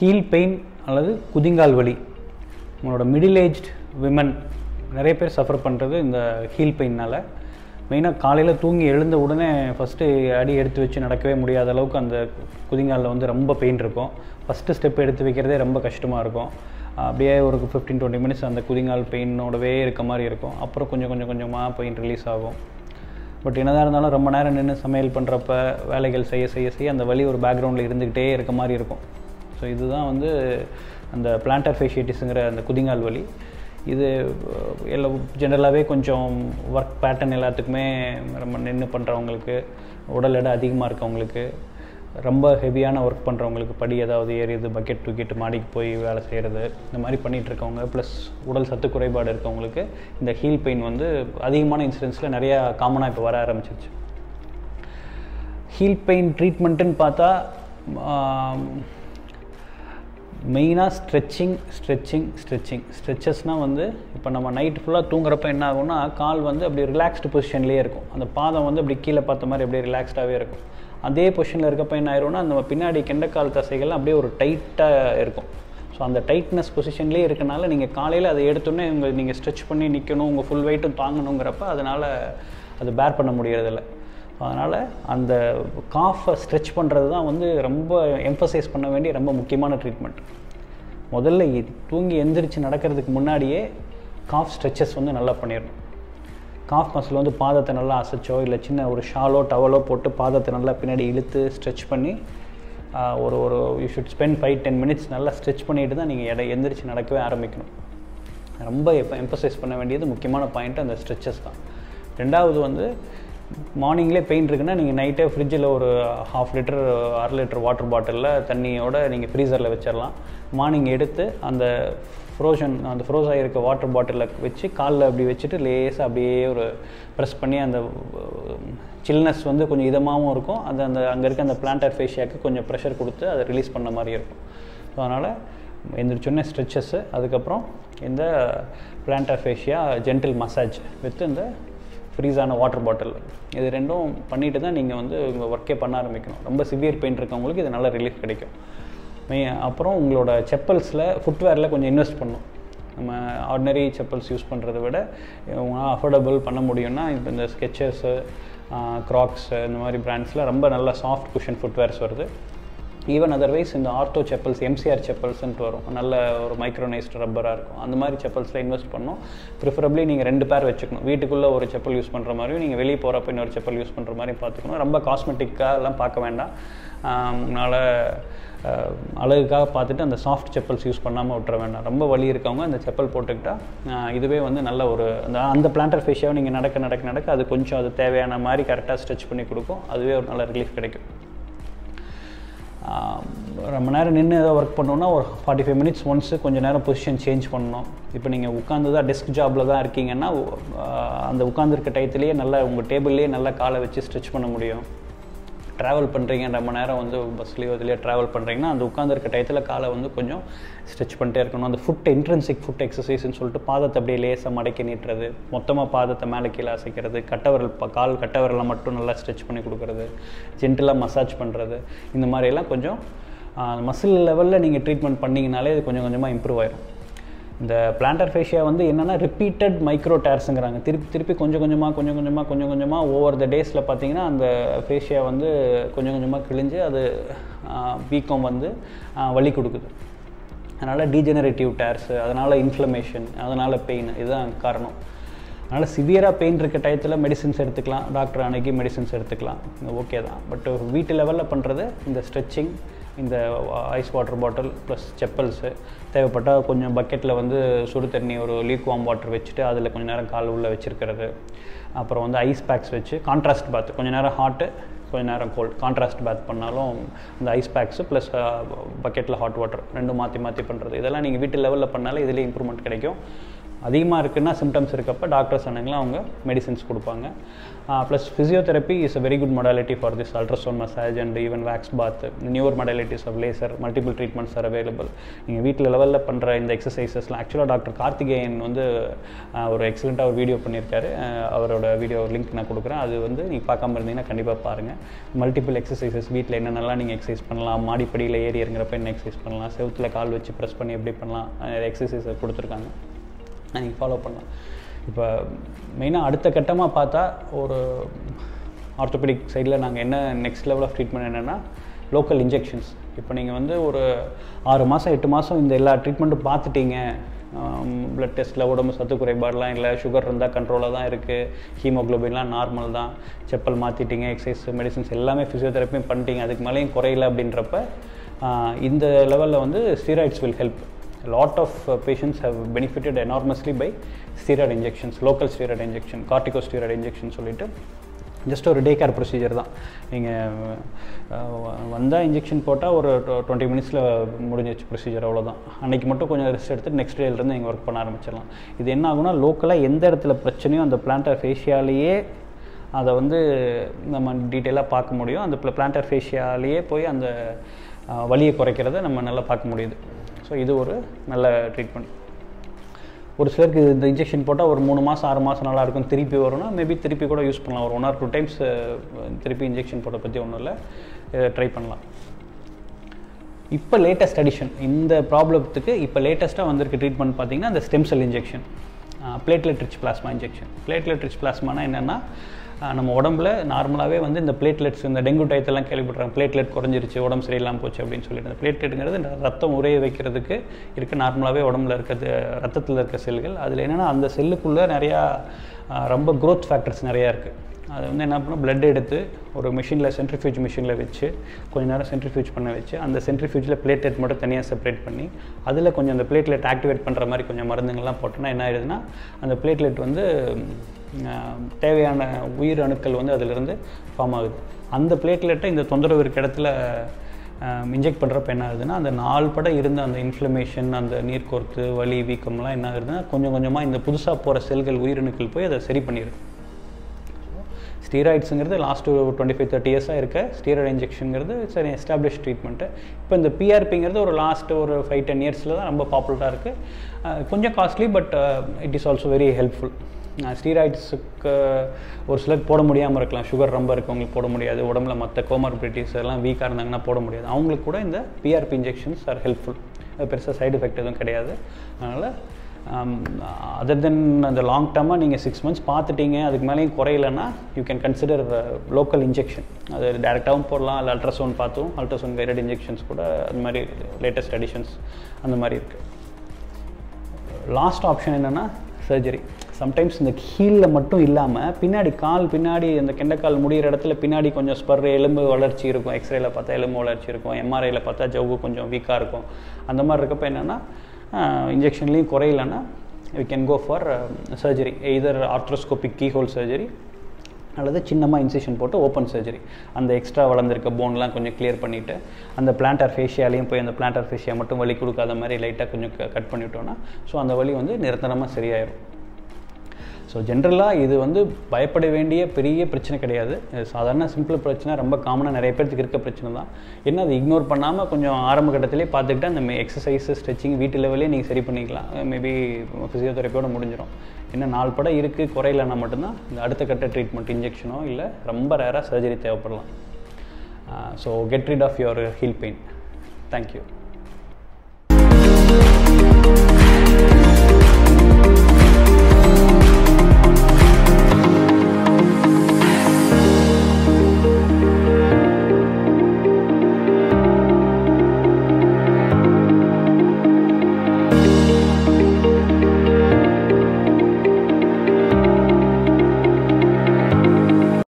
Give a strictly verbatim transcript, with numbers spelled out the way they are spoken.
Heel pain அல்லது குதிங்கால் வலி உங்களோட மிடில் ஏஜ்ட் விமன் நிறைய பேர் சஃபர் பண்ணுறது இந்த ஹீல் பெயினால். மெயினாக காலையில் தூங்கி எழுந்த உடனே ஃபஸ்ட்டு அடி எடுத்து வச்சு நடக்கவே முடியாத அளவுக்கு அந்த குதிங்காலில் வந்து ரொம்ப பெயின் இருக்கும். ஃபஸ்ட்டு ஸ்டெப் எடுத்து வைக்கிறதே ரொம்ப கஷ்டமாக இருக்கும். அப்படியே ஒரு ஃபிஃப்டீன் டுவெண்ட்டி மினிட்ஸ் அந்த குதிங்கால் பெயினோடவே இருக்க மாதிரி இருக்கும். அப்புறம் கொஞ்சம் கொஞ்சம் கொஞ்சமாக பெயின் ரிலீஸ் ஆகும். பட் என்னதான் இருந்தாலும் ரொம்ப நேரம் நின்று சமையல் பண்ணுறப்ப வேலைகள் செய்ய செய்ய செய்ய அந்த வலி ஒரு பேக்ரவுண்டில் இருந்துக்கிட்டே இருக்க மாதிரி இருக்கும். ஸோ இதுதான் வந்து அந்த பிளான்டர் ஃபேஷியட்டிஸுங்கிற அந்த குதிங்கால் வலி. இது எல்லாம் ஜென்ரலாகவே கொஞ்சம் ஒர்க் பேட்டர்ன் எல்லாத்துக்குமே ரொம்ப நின்று பண்ணுறவங்களுக்கு, உடல் எடை அதிகமாக இருக்கவங்களுக்கு, ரொம்ப ஹெவியான ஒர்க் பண்ணுறவங்களுக்கு, படி ஏதாவது ஏறியது, பக்கெட் தூக்கிட்டு மாடிக்கு போய் வேலை செய்கிறது, இந்த மாதிரி பண்ணிகிட்ருக்கவங்க, ப்ளஸ் உடல் சத்து குறைபாடு இருக்கவங்களுக்கு இந்த ஹீல் பெயின் வந்து அதிகமான இன்சிடென்ட்ஸில் நிறையா காமனாக இப்போ வர ஆரம்பிச்சிருச்சு. ஹீல் பெயின் ட்ரீட்மெண்ட்டுன்னு பார்த்தா மெயினாக ஸ்ட்ரெச்சிங் ஸ்ட்ரெச்சிங் ஸ்ட்ரெச்சிங் ஸ்ட்ரெச்சஸ்னால் வந்து இப்போ நம்ம நைட்டு ஃபுல்லாக தூங்குறப்ப என்ன ஆகும்னா கால் வந்து அப்படி ரிலாக்ஸ்டு பொசிஷன்லேயே இருக்கும். அந்த பாதம் வந்து அப்படி கீழே பார்த்த மாதிரி அப்படியே ரிலாக்ஸ்டாகவே இருக்கும். அதே பொசிஷனில் இருக்கப்போ என்ன ஆயிரும்னா அந்த பின்னாடி கெண்டைக்கால் தசைகள்லாம் அப்படியே ஒரு டைட்டாக இருக்கும். ஸோ அந்த டைட்னஸ் பொசிஷன்லேயே இருக்கனால நீங்கள் காலையில் அதை எடுத்தோன்னே உங்கள் நீங்கள் ஸ்ட்ரெச் பண்ணி நிற்கணும், உங்கள் ஃபுல் வெயிட்டும் தாங்கணுங்கிறப்ப அதனால் அது பேர் பண்ண முடியறதில்ல. அதனால் அந்த காஃபை ஸ்ட்ரெச் பண்ணுறது தான் வந்து ரொம்ப எம்ஃபசைஸ் பண்ண வேண்டிய ரொம்ப முக்கியமான ட்ரீட்மெண்ட். முதல்ல தூங்கி எந்திரிச்சு நடக்கிறதுக்கு முன்னாடியே காஃப் ஸ்ட்ரெச்சஸ் வந்து நல்லா பண்ணிடணும். காஃப் மசில் வந்து பாதத்தை நல்லா அசைச்சோ இல்லை சின்ன ஒரு ஷாலோ டவலோ போட்டு பாதத்தை நல்லா பின்னாடி இழுத்து ஸ்ட்ரெச் பண்ணி ஒரு ஒரு you should spend five ten minutes நல்லா ஸ்ட்ரெச் பண்ணிட்டு தான் நீங்கள் எடை எந்திரிச்சு நடக்கவே ஆரம்பிக்கணும். ரொம்ப இப்போ எம்ஃபசைஸ் பண்ண வேண்டியது முக்கியமான பாயிண்ட் அந்த ஸ்ட்ரெச்சஸ் தான். ரெண்டாவது வந்து மார்னிங்லேயே பெயின் இருக்குன்னா நீங்கள் நைட்டே ஃப்ரிட்ஜில் ஒரு ஹாஃப் லிட்டர் அரை லிட்டர் வாட்டர் பாட்டிலில் தண்ணியோட நீங்கள் ஃப்ரீசரில் வச்சிடலாம். மார்னிங் எடுத்து அந்த ஃப்ரோஷன் அந்த ஃப்ரோஸ் ஆகிருக்க வாட்டர் பாட்டிலில் வச்சு காலில் அப்படி வச்சுட்டு லேசாக அப்படியே ஒரு ப்ரெஸ் பண்ணி அந்த சில்னஸ் வந்து கொஞ்சம் இதமாகவும் இருக்கும். அது அந்த அங்கே இருக்க அந்த பிளான்டர் ஃபேஷியாவுக்கு கொஞ்சம் ப்ரெஷர் கொடுத்து அதை ரிலீஸ் பண்ண மாதிரி இருக்கும். ஸோ அதனால் எந்திரிச்சோன்னே ஸ்ட்ரெச்சஸ்ஸு, அதுக்கப்புறம் இந்த plantar fascia gentle massage with இந்த ஃப்ரீஸான வாட்டர் பாட்டில், இது ரெண்டும் பண்ணிவிட்டு தான் நீங்கள் வந்து உங்கள் ஒர்க்கே பண்ண ஆரம்பிக்கணும். ரொம்ப சிவியர் பெயின் இருக்கவங்களுக்கு இது நல்ல ரிலீஃப் கிடைக்கும். மெ அப்புறம் உங்களோட செப்பல்ஸில் ஃபுட்வேரில் கொஞ்சம் இன்வெஸ்ட் பண்ணணும். நம்ம ஆர்டினரி செப்பல்ஸ் யூஸ் பண்ணுறத விட உங்களால் அஃபோர்டபுள் பண்ண முடியும்னா இப்போ இந்த ஸ்கெச்சர்ஸு, க்ராக்ஸு இந்த மாதிரி பிராண்ட்ஸில் ரொம்ப நல்ல சாஃப்ட் குஷன் ஃபுட்வேர்ஸ் வருது. ஈவன் அதர்வைஸ் இந்த ஆர்த்தோ செப்பல்ஸ், எம்சிஆர் செப்பல்ஸ்ன்ட்டு வரும், நல்ல ஒரு மைக்ரோனைஸ்ட் ரப்பராக இருக்கும். அந்த மாதிரி செப்பல்ஸில் இன்வெஸ்ட் பண்ணணும். ப்ரிஃபரபிளி நீங்கள் ரெண்டு பேர் வச்சுக்கணும். வீட்டுக்குள்ளே ஒரு செப்பல் யூஸ் பண்ணுற மாதிரியும் நீங்கள் வெளியே போகிறப்ப இன்னொரு செப்பல் யூஸ் பண்ணுற மாதிரியும் பார்த்துக்கணும். ரொம்ப காஸ்மெட்டிக்காக எல்லாம் பார்க்க வேண்டாம். அதனால் அழகுக்காக பார்த்துட்டு அந்த சாஃப்ட் செப்பல்ஸ் யூஸ் பண்ணாமல் விட்டுற வேண்டாம். ரொம்ப வலி இருக்கவங்க அந்த செப்பல் போட்டுக்கிட்டால் இதுவே வந்து நல்ல ஒரு அந்த அந்த பிளான்டர் ஃபேஷியாவை நீங்கள் நடக்க நடக்க நடக்க அது கொஞ்சம் அது தேவையான மாதிரி கரெக்டாக ஸ்ட்ரெச் பண்ணி கொடுக்கும். அதுவே ஒரு நல்ல ரிலீஃப் கிடைக்கும். ரொம்ப நேரம் நின்று ஏதாவது ஒர்க் பண்ணோன்னா ஒரு ஃபார்ட்டி ஃபைவ் மினிட்ஸ் ஒன்ஸு கொஞ்சம் நேரம் பொசிஷன் சேஞ்ச் பண்ணணும். இப்போ நீங்கள் உட்காந்து தான் டெஸ்க் ஜாபில் தான் இருக்கீங்கன்னா அந்த உட்காந்துருக்க டயத்துலேயே நல்லா உங்கள் டேபிள்லேயே நல்லா காலை வச்சு ஸ்ட்ரெச் பண்ண முடியும். ட்ராவல் பண்ணுறீங்க ரொம்ப நேரம் வந்து பஸ்லேயோ இதுலேயோ ட்ராவல் பண்ணுறீங்கன்னா அந்த உட்காந்துருக்க டயத்தில் காலை வந்து கொஞ்சம் ஸ்ட்ரெச் பண்ணிட்டே இருக்கணும். அந்த ஃபுட் இன்ட்ரென்சிக் ஃபுட் எக்ஸசைஸ்ன்னு சொல்லிட்டு பாதத்தை அப்படியே லேசாக மடக்கி நீட்டுறது, மொத்தமாக பாதத்தை மேலே கீழே அசைக்கிறது, கட்டவரல் கால் கட்டவரலை மட்டும் நல்லா ஸ்ட்ரெச் பண்ணி கொடுக்குறது, ஜென்டிலாக மசாஜ் பண்ணுறது, இந்த மாதிரியெல்லாம் கொஞ்சம் மசில் லெவலில் நீங்கள் ட்ரீட்மெண்ட் பண்ணிங்கனாலே இது கொஞ்சம் கொஞ்சமாக இம்ப்ரூவ் ஆயிடும். இந்த பிளான்டர் ஃபேஷியா வந்து என்னென்னா ரிப்பீட்டட் மைக்ரோ டேர்ஸுங்கிறாங்க. திருப்பி திருப்பி கொஞ்சம் கொஞ்சமாக கொஞ்சம் கொஞ்சமாக கொஞ்சம் கொஞ்சமாக ஓவர் த டேஸில் பார்த்தீங்கன்னா அந்த ஃபேஷியா வந்து கொஞ்சம் கொஞ்சமாக கிழிஞ்சு அது வீக்கம் வந்து வலி கொடுக்குது. அதனால் டீஜெனரேட்டிவ் டேர்ஸு, அதனால் இன்ஃப்ளமேஷன், அதனால் பெயின், இதுதான் காரணம். அதனால் சிவியராக பெயின் இருக்க டயத்தில் மெடிசின்ஸ் எடுத்துக்கலாம், டாக்டர் அன்னைக்கு மெடிசின்ஸ் எடுத்துக்கலாம், ஓகே தான். பட் வீட்டு லெவலில் பண்ணுறது இந்த ஸ்ட்ரெச்சிங், இந்த ice water bottle plus chappals, தேவைப்பட்டால் கொஞ்சம் பக்கெட்டில் வந்து சுடு தண்ணி ஒரு லீக் வார்ம் வாட்டர் வச்சுட்டு அதில் கொஞ்சம் நேரம் கால் உள்ளே வச்சுருக்கிறது, அப்புறம் வந்து ஐஸ் பேக்ஸ் வச்சு கான்ட்ராஸ்ட் பாத், கொஞ்சம் நேரம் ஹாட்டு கொஞ்சம் நேரம் கோல்டு, கான்ட்ராஸ்ட் பேத் பண்ணாலும் இந்த ஐஸ் பேக்ஸு ப்ளஸ் பக்கெட்டில் ஹாட் வாட்டர் ரெண்டும் மாற்றி மாற்றி பண்ணுறது, இதெல்லாம் நீங்கள் வீட்டு லெவலில் பண்ணாலே இதிலே இம்ப்ரூவ்மெண்ட் கிடைக்கும். அதிகமாக இருக்குன்னா சிம்டம்ஸ் இருக்கப்போ டாக்டர்ஸ் சொன்னாங்களா அவங்க மெடிசின்ஸ் கொடுப்பாங்க. Plus physiotherapy is a very good modality for this ultrasound massage and even wax bath. Newer modalities of laser multiple treatments are available. நீங்கள் வீட்டில் லெவலில் பண்ணுற இந்த எக்ஸசைசஸ்லாம் ஆக்சுவலாக டாக்டர் கார்த்திகேயன் வந்து ஒரு எக்ஸலண்ட்டாக ஒரு வீடியோ பண்ணியிருக்காரு. அவரோட வீடியோ லிங்க் நான் கொடுக்குறேன். அது வந்து நீங்கள் பார்க்காம இருந்தீங்கன்னா கண்டிப்பாக பாருங்கள். மல்டிபிள் எக்ஸசைசஸ் வீட்டில் என்னென்னலாம் நீங்கள் எக்ஸசைஸ் பண்ணலாம், மாடிப்படியில் ஏறி இறங்குறப்ப என்ன எக்ஸசைஸ் பண்ணலாம், செவுத்தில் கால் வச்சு ப்ரெஸ் பண்ணி எப்படி பண்ணலாம், எக்ஸசைஸை கொடுத்துருக்காங்க, நீங்கள் ஃபாலோ பண்ணலாம். இப்போ மெயினாக அடுத்த கட்டமாக பார்த்தா ஒரு ஆர்த்தோபெடிக் சைடில் நாங்கள் என்ன நெக்ஸ்ட் லெவல் ஆஃப் ட்ரீட்மெண்ட் என்னென்னா லோக்கல் இன்ஜெக்ஷன்ஸ். இப்போ நீங்கள் வந்து ஒரு ஆறு மாதம் எட்டு மாதம் இந்த எல்லா ட்ரீட்மெண்ட்டும் பார்த்துட்டீங்க, ப்ளட் டெஸ்ட்டில் உடம்பு சத்து குறைபாடெலாம் இல்லை, சுகர் இருந்தால் கண்ட்ரோலாக தான் இருக்குது, ஹீமோக்ளோபின்லாம் நார்மல் தான், செப்பல் மாற்றிட்டீங்க, எக்ஸசைஸ் மெடிசின்ஸ் எல்லாமே ஃபிசியோதெரப்பியும் பண்ணிட்டீங்க, அதுக்கு மேலேயும் குறையில அப்படின்றப்ப இந்த லெவலில் வந்து steroids will help. lot of uh, patients have benefited enormously by steroid injections, local steroid injection, corticosteroid injection சொல்லிட்டு ஜஸ்ட் ஒரு டே கேர் ப்ரொசீஜர் தான். நீங்கள் வந்தால் இன்ஜெக்ஷன் போட்டால் ஒரு டுவெண்ட்டி மினிட்ஸில் முடிஞ்சிச்சு ப்ரொசீஜர், அவ்வளோதான். அன்றைக்கி மட்டும் கொஞ்சம் ரெஸ்ட் எடுத்துட்டு நெக்ஸ்ட் டேலேருந்து நீங்கள் ஒர்க் பண்ண ஆரம்பிச்சிடலாம். இது என்ன ஆகுனா லோக்கலாக எந்த இடத்துல பிரச்சனையும் அந்த பிளான்டர் ஃபேஷியாலேயே அதை வந்து நம்ம டீட்டெயிலாக பார்க்க முடியும். அந்த பிளான்டர் ஃபேஷியாலேயே போய் அந்த வலியை குறைக்கிறத நம்ம நல்லா பார்க்க முடியுது. ஸோ இது ஒரு நல்ல ட்ரீட்மெண்ட். ஒரு சிலருக்கு இந்த இன்ஜெக்ஷன் போட்டால் ஒரு மூணு மாதம் ஆறு மாதம் நல்லாயிருக்கும், திருப்பி வரும்னா மேபி திருப்பி கூட யூஸ் பண்ணலாம். ஒரு ஒன் ஆர் டூ டைம்ஸ் திருப்பி இன்ஜெக்ஷன் போட்ட பற்றி ஒன்றும் இல்லை, ட்ரை பண்ணலாம். இப்போ லேட்டஸ்ட் அடிஷன் இந்த ப்ராப்ளத்துக்கு இப்போ லேட்டஸ்ட்டாக வந்திருக்க ட்ரீட்மெண்ட் பார்த்திங்கன்னா அந்த stem cell injection, platelet rich plasma injection. Platelet rich பிளாஸ்மானா என்னென்னா நம்ம உடம்புல நார்மலாகவே வந்து இந்த பிளேட்லெட்ஸ் இந்த டெங்கு டயத்தெல்லாம் கேள்விப்படுறாங்க, பிளேட்லெட் குறைஞ்சிருச்சு, உடம்பு சரியில்லாமல் போச்சு அப்படின்னு சொல்லிட்டு. அந்த பிளேட்லெட்டுங்கிறது ரத்தம் உரைய வைக்கிறதுக்கு இருக்க நார்மலாகவே உடம்புல இருக்கிறது ரத்தத்தில் இருக்க செல்கள். அதில் என்னென்னா அந்த செல்லுக்குள்ளே நிறையா ரொம்ப க்ரோத் ஃபேக்டர்ஸ் நிறையா இருக்குது. அது வந்து என்ன பண்ணால் பிளட் எடுத்து ஒரு மிஷினில் சென்ட்ரிஃபியூஜ் மிஷினில் வச்சு கொஞ்சம் நேரம் சென்ட்ரிஃபியூஜ் பண்ண வச்சு அந்த சென்ட்ரிஃபியூஜில் பிளேட்லெட் மட்டும் தனியாக செப்பரேட் பண்ணி அதில் கொஞ்சம் அந்த பிளேட்லெட் ஆக்டிவேட் பண்ணுற மாதிரி கொஞ்சம் மருந்துங்கள்லாம் போட்டோன்னா என்ன ஆயிடுதுன்னா அந்த பிளேட்லெட் வந்து தேவையான உயிர் அணுக்கள் வந்து அதிலிருந்து ஃபார்ம் ஆகுது. அந்த பிளேட்லெட்டை இந்த தொந்தரவு இருக்க இடத்துல இன்ஜெக்ட் பண்ணுறப்ப என்ன ஆகுதுன்னா அந்த நாள் பட இருந்த அந்த இன்ஃப்ளமேஷன், அந்த நீர்க்கோர்த்து, வலி, வீக்கம்லாம் என்ன ஆகுதுன்னா கொஞ்சம் கொஞ்சமாக இந்த புதுசாக போகிற செல்கள் உயிரணுக்கள் போய் அதை சரி பண்ணிடுது. ஸ்டீராய்ட்ஸுங்கிறது லாஸ்ட் ஒரு டுவெண்ட்டி ஃபைவ் தேர்ட்டி இயர்ஸாக இருக்க ஸ்டீராய்டு இன்ஜெக்ஷனுங்கிறது சரி எஸ்டாப்ளிஷ் ட்ரீட்மெண்ட்டு. இப்போ இந்த பிஆர்பிங்கிறது ஒரு லாஸ்ட் ஒரு ஃபைவ் டென் இயர்ஸில் தான் ரொம்ப பாப்புலராக இருக்குது. கொஞ்சம் costly, but it is also very helpful. ஸ்டீராய்ட்ஸுக்கு ஒரு சிலருக்கு போட முடியாமல் இருக்கலாம், சுகர் ரொம்ப இருக்கவங்களுக்கு போட முடியாது, உடம்புல மற்ற கோமார்பிடிட்டிஸ் எல்லாம் வீக்காக இருந்தாங்கன்னா போட முடியாது, அவங்களுக்கு கூட இந்த பிஆர்பி இன்ஜெக்ஷன்ஸ் ஆர் ஹெல்ப்ஃபுல். பெருசாக சைடு எஃபெக்ட் எதுவும் கிடையாது. அதனால் அதர் தென் அந்த லாங் டேர்மாக நீங்கள் சிக்ஸ் மந்த்ஸ் பார்த்துட்டீங்க அதுக்கு மேலேயும் குறையிலன்னா you can consider local injection. அது டேரெக்டாகவும் போடலாம், இல்லை அல்ட்ராசவுண்ட் பார்த்தும் அல்ட்ராசவுண்ட் கைடட் இன்ஜெக்ஷன்ஸ் கூட அந்த மாதிரி லேட்டஸ்ட் அடிஷன்ஸ் அந்த மாதிரி இருக்குது. லாஸ்ட் ஆப்ஷன் என்னென்னா சர்ஜரி. சம்டைம்ஸ் இந்த ஹீலில் மட்டும் இல்லாமல் பின்னாடி கால் பின்னாடி அந்த கெண்டைக்கால் முடிகிற இடத்துல பின்னாடி கொஞ்சம் ஸ்பர் எலும்பு வளர்ச்சி இருக்கும், எக்ஸ்ரேல பார்த்தா எலும்பு வளர்ச்சி இருக்கும், எம்ஆர்ஐயில் பார்த்தா ஜவ்வு கொஞ்சம் வீக்காக இருக்கும். அந்த மாதிரி இருக்கப்போ என்னென்னா இன்ஜெக்ஷன்லேயும் குறையிலன்னா we can go for surgery, either arthroscopic keyhole surgery அல்லது சின்னமாக இன்சிஷன் போட்டு ஓப்பன் சர்ஜரி. அந்த எக்ஸ்ட்ரா வளர்ந்துருக்க போன்லாம் கொஞ்சம் கிளியர் பண்ணிவிட்டு அந்த பிளான்டர் ஃபேஷியாலையும் போய் அந்த பிளான்டர் ஃபேஷியா மட்டும் வலி கொடுக்காத மாதிரி லைட்டாக கொஞ்சம் கட் பண்ணிவிட்டோன்னா ஸோ அந்த வலி வந்து நிரந்தரமாக சரியாயிடும். ஸோ ஜென்ரலாக இது வந்து பயப்பட வேண்டிய பெரிய பிரச்சனை கிடையாது. சாதாரண சிம்பிள் பிரச்சனை, ரொம்ப காமனாக நிறைய பேருக்கு இருக்க பிரச்சனை தான். என்ன அது இக்னோர் பண்ணாமல் கொஞ்சம் ஆரம்ப கட்டத்திலே பார்த்துக்கிட்டு அந்த எக்ஸசைஸ் ஸ்ட்ரெச்சிங் வீட்டு லெவலே நீங்கள் சரி பண்ணிக்கலாம். மேபி ஃபிசியோதெரப்பியோட முடிஞ்சிடும். என்ன நாள் படம் இருக்குது குறையிலன்னா மட்டும்தான் இந்த அடுத்த கட்ட ட்ரீட்மெண்ட் இன்ஜெக்ஷனோ இல்லை ரொம்ப ரேராக சர்ஜரி தேவைப்படலாம். So get rid of your heel pain. Thank you.